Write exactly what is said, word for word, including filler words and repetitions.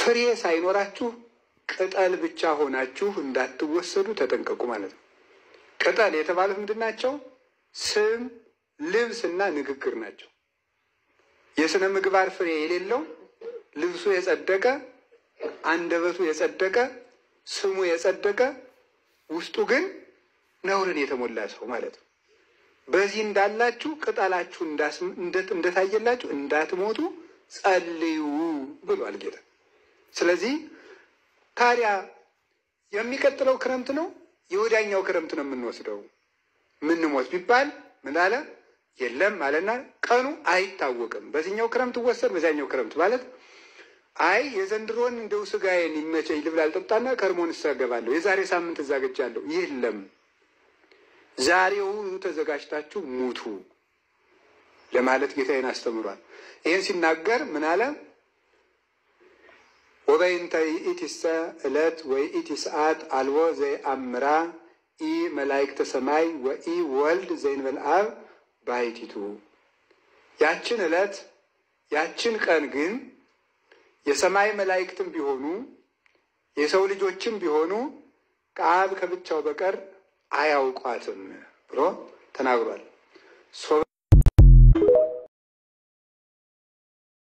ፍሬ ሳይኖራችሁ ቅጠል ብቻ ሆናችሁ እንዳትወሰዱ ተጠንቀቁ ማለት ነው። ቅጠል የተባሉት ምንድናቸው? ስም፣ ልብስና ንግግር ናቸው። የስነ ምግባር ፍሬ የሌለው ልብሱ የጸደቀ አንደበቱ የጸደቀ ስሙ የጸደቀ ውስጡ ግን ነውርን የተሞላ ሰው ማለት ነው። በዚህ እንዳላችሁ ቅጠላችሁ እንደታየላችሁ እንዳትሞቱ ጸልዩ ብሏል ጌታ። ስለዚህ ታዲያ የሚቀጥለው ክረምት ነው የወዳኛው ክረምት ነው የምንወስደው ምን ሞት ቢባል ምን አለ? የለም አለና ቀኑ አይታወቅም። በዚህኛው ክረምት ወሰድ በዛኛው ክረምት ማለት አይ የዘንድሮን እንደው ስጋዬን ይመቸኝ ልብላ አልጠጣና ከርሞን እሰገባለሁ የዛሬ ሳምንት እዛገጃለሁ። የለም ዛሬው ተዘጋጅታችሁ ሙቱ ለማለት ጌታዬን አስተምሯል። ይሄን ሲናገር ምን አለ? ወበይንተ ኢቲሰ ዕለት ወይ ኢቲ ሰዓት አልቦ ዘይአምራ ኢ መላእክተ ሰማይ ወኢ ወልድ ዘይንበል አብ ባሕቲቱ። ያችን ዕለት ያችን ቀን ግን የሰማይ መላእክትም ቢሆኑ የሰው ልጆችም ቢሆኑ ከአብ ከብቻው በቀር አያውቋትም ብሎ ተናግሯል።